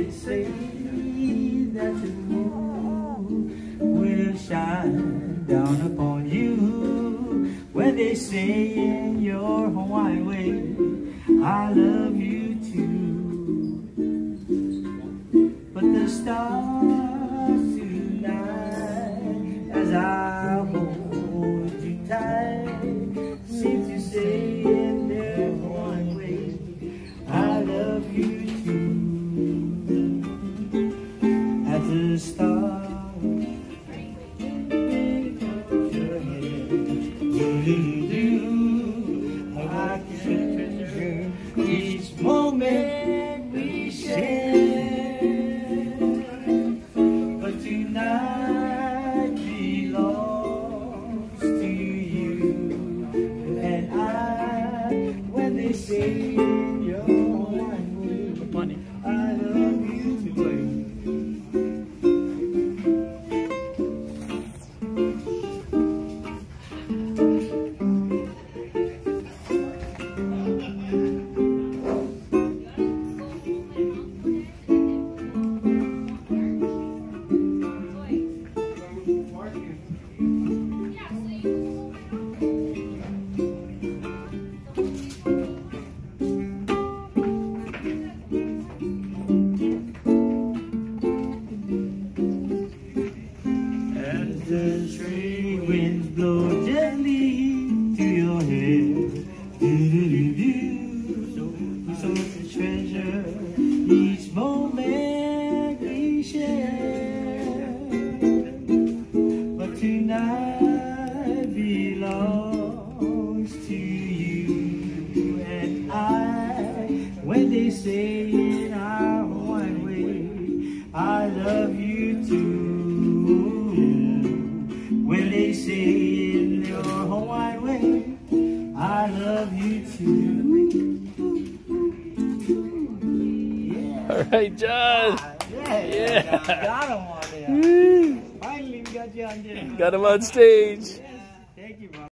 they say that the moon will shine down upon you, when they say in your Hawaiian way, I love you too. But the stars tonight, as I hold you tight, seem to say in their Hawaiian way, I love you too. As the stars I can treasure each moment we share, but tonight belongs to you and I. When they say in your Hawaiian way, I love you too. The trade winds blow gently to your hair. So to treasure each moment we share. But tonight belongs to you and I. When they say in our Hawaiian way, I love you too. When they say in your Hawaiian way, I love you too. Yeah. All right, John. Yeah. Got him on there. Finally, we got you on there. Got him on stage. Thank you, bro.